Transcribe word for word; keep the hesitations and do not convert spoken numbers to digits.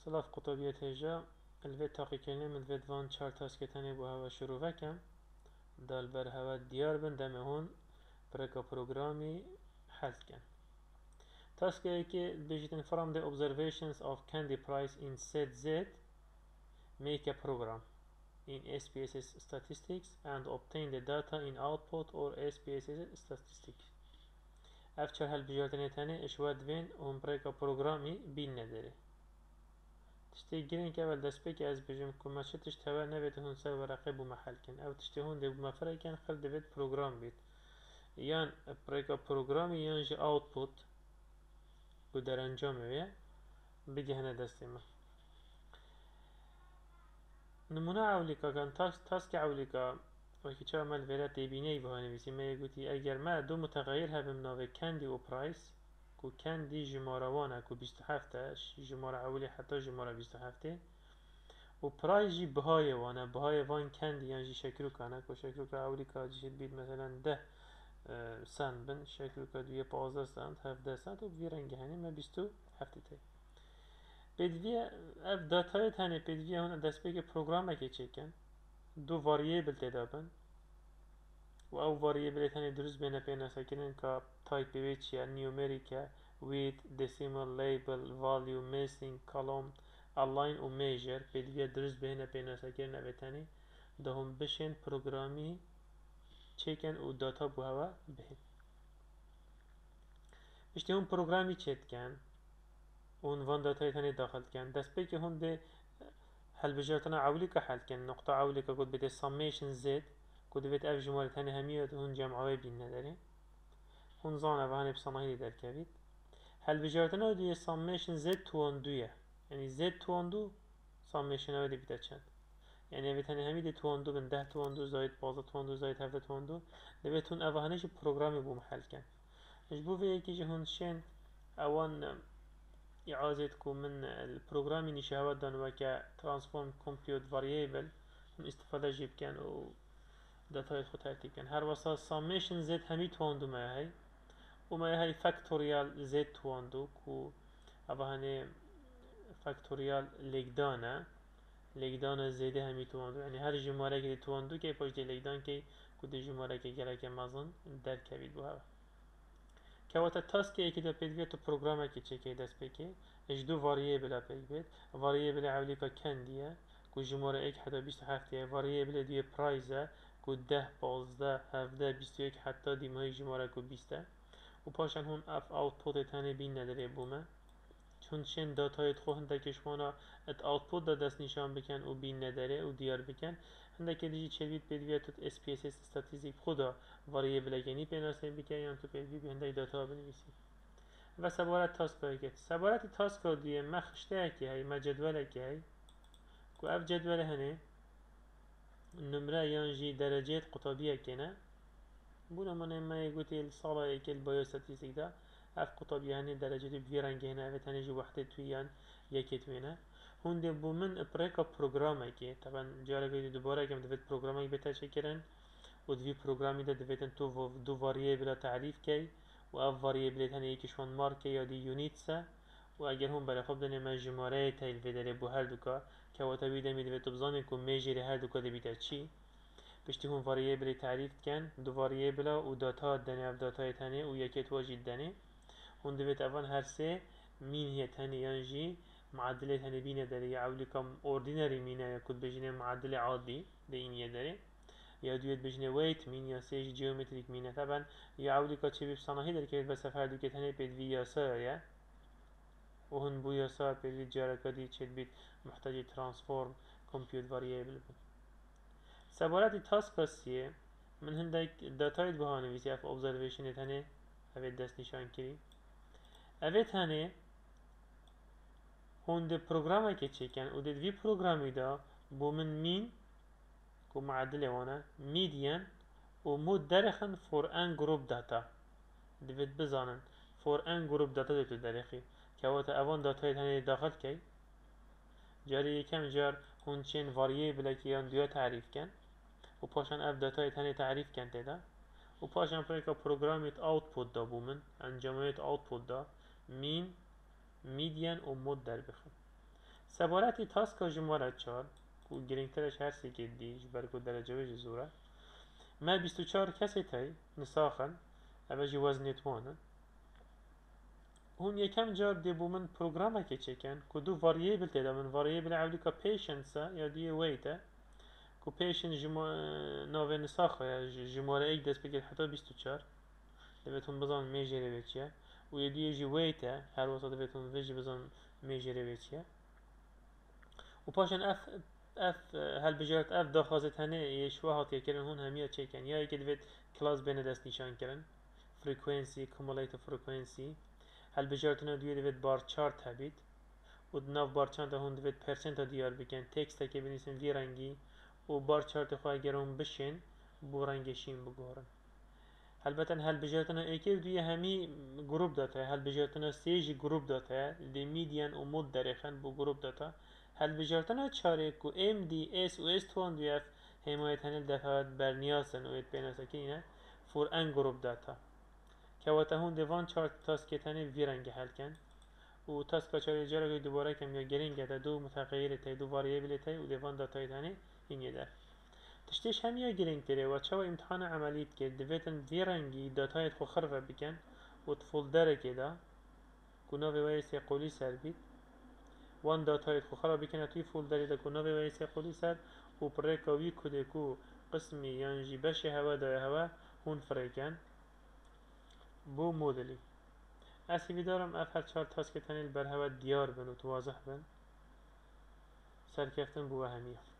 سلاف قطبية هجا الفيت تاقي كلمة الفيت فان چار تاسك تاني بو هوا شروع وكم دال بر هوا ديار بن دم هون بركا بروغرامي حذف كان تاسك ايكي بيجتن from the observations of candy price in set Z make a program in S P S S statistics and obtain the data in output or S P S S statistics افچر هل بجارتني تاني اشواد بين هم بركا بروغرامي بين ندري تشتي جرين كابل دسبيك از بجم كما شتش توا نبت هون سر ورقه بو محل كن او تشتي هون دي بو مفرق كان خل دبت بروغرام بيت يان بريكا بروغرامي يان جي اوتبوت بو در انجام ويا بيجي هنا دستيما نمونه عوليكا كان تاس تاسك عوليكا وكي چا عمل فيلا تبيني بهاني بيسي ما يقولي اگر ما دو متغير هبم ناوي كاندي و برايس كو كاندي جماروانا كو بيست هفتش جمارة عولي حتى جمارة بيست هفته و برايس جي بهاي وانا بهاي وان كاندي يعني جي شكلو كانا كو شكلو كا عولي كا جيشت بيد مثلا ده اه سنت بن شكلو كا دوية بازده سنت هفده سنت و بفي رنگه هنه ما بيستو هفته تاي بدوية اف داتاية هنه بدوية هون دست بيك پروگرامه که چکن دو variable تدابن و او variable هنه درست بینه پینا سکنن که type بيت چیه numeric with decimal label value missing column align و measure بدوية درست بینه پینا سکنن اوتاني ده هم بشن پروگرامی چکن و داتا بو هوا بهن بشتی هم پروگرامی چت کن عنوان داتای تاني داخل کن دست بيك هم ده هل بجارتنا عولي كحل كان نقطة عولي كقول بده summation z كود بيت اف جمال تاني همية هون جمعوي بين نداري هون زانا وهاني بصناهي در كبيت هل بجارتنا دي summation z توان دوية يعني z توان دو summation هاي دي بده چند يعني بيت هني همي دي توان دو بن ده توان دو زايد بازا توان دو زايد هفته توان دو دبيت هون اف هانيش بروغرامي بو محل كان مش بو في ايكي هون شين اوان إعادتكم من البروغرامي نشاهد دانوا ك transform compute variable من استفادة جيب كان و داتا خود ترتيب كان هر وصل summation z همي تواندو ما هي وما هي factorial z تواندو كو أبا هني factorial لقدانا لقدانا زد همي تواندو يعني هر جمارة كي تواندو كي باش دي لقدان كي كود جمارة كي جرا كي مازن در كبيد بوها كواتا تاسك ايكي دا بيد بيت بروغرام كي تشيكي دست بيكي اش دو variable بيد بيت variable عوليكا كان ديا كو جمارة ايك حتى بيست هفتيا variable دي برايزا كو ده بازده هفده بيست ايك حتى دي ماهي جمارة كو بيسته و پاشن هون اف اوتپوت تاني بين نداره بوما چون چن داتای خو هنده کشمانا ات اوتپوت دا دست نشان بکن و بین نداره و دیار بکن هنده که دیجی چوید بدویه تو اس پی اس اس استاتیزیک خدا واریبل گنی پیناسه بکن یا تو بدوی به هنده داتا بنویسی و سبارت تاسک های که سبارت تاسک ها دیه ما خشته که هی ما جدوله که هی که اف جدوله هنه نمره یانجی درجات قطابیه که نه بونا من ما يقولي الصالة يكل بايوستاتيستيك ده اف قطب يعني درجة بفيران هنا اف تاني جو وحدة تويان يكت وينا هون دي بومن بريكا بروغراما كي طبعا جارة قيدي دوبارة كم دفت بروغراما بيتا شكرن ودفي بروغرامي ده دفتن تو دو فاريبل تعريف كي واف فاريبل هنا يكشون ماركي يا دي يونيتسا واگر هم برای خود دنیا مجموعه تایل فدره بو هر دوکا که واتبی دمی دوت بزنی که میجری هر دوکا دبیت چی بشتی هم واریبل تعریف کن دو واریبل و داتا دنیا و داتا تنی و یکیت واجد دنی هون دویت اول هر سه مين هي تاني ينجي معدلة تاني بينا داري يعولي كم اوردينري مينا يكون بجنة معدلة عادي دين يداري يا دويت بجنة ويت مين يا سيج جيومتريك مينا طبعا يعولي كا تشبه بصناهي داري كيف بس هر دو كتاني بيد في ياسا يا وهن بو ياسا بيد جارة كدي تشد بيت محتاج ترانسفورم كمبيوت فاريبل سبارت تاسك هستیه من هندک داتایت بهانه ویسی اف observation تانه اوید دست نشان کری اوید هنه هون ده پروگرامه که چکن و ده دوی پروگرامی دا بو من مین که معدله وانا میدین و مود درخن فور ان گروپ داتا دوید بزانن فور ان گروپ داتا دوتو درخی که واتا اوان داتایت هنه داخل کی جاری یکم جار هون چین واریبل که یان دویا تعریف کن و پاشان اف داتای تاني تعریف کن تیدا و پاشان پریکا پروگرامیت اوتپوت دا بومن انجامایت اوتپوت دا مین میدین و مود در بخون سبارەتی تاسکە ژمارە چار و گرنگترش هەر سێکێ دی ji ber ku derecewe zor e me bîst û çar kesê tey nisaxin ev jî weznê wan in hûn yekem car dê bû min programekê çêkin ku du variable têda min variable ewlîka patience e ya duyê weight e ku patient ji navê nisaxa ye jîmareyek dest pê kir heta bîst û çar divêt hûn bizanin mêjere wê çi ye û yê duyê jî weight e her wisa divêt hûn vê jî bizanin mêjere wê çi ye û paşan ev ev helbijart ev daxwazê tenê yê şiva hatiye kirin hûn hemiya çêkin ya yekê divêt class bêne dest nîşan kirin frequency cumulative frequency helbijartina duyê divêt bar chart hebît û di nav bar charta hûn divêt persenta diyar bikin tekstekê binîsin vî rengî û bar chartê xwe eger hûn bişên bû rengê şîn bigore helbete helbijartina êkê û duyê hemî group data ye helbijartina sê jî group data ye dê median û mod derêxin bû group data helbijartina çarê ku em dî s û s wan duyê ev hêmayê tenê defet berniyazin û êt pênasekirîne for n group data kewata hûn dê van çar taskê tenê vî rengê helkin û taska çarê carekê dubare kem ya girîng e te du muteqeyyirê tey du variablê tey û dê van datayê tenê hînê der tiştêş hemiya girîngtirê we çawa îmtihana emelî dike divêtin vî rengî datayê xwe xirve bikin û di folderekê de ku navê we yê sêqolî ser bît wan datayê xwe xira bikine tûyî folderê de ku navê we yê sêqolî ser û pirêka wî kodê ku qismî yan jî beşê hewe daye hewe hûn firêkin bû modelî ez hîvîdarim ev her çar taskê tenê li ber hewe diyar bin û wazih bin serkeftin bû we hemî ye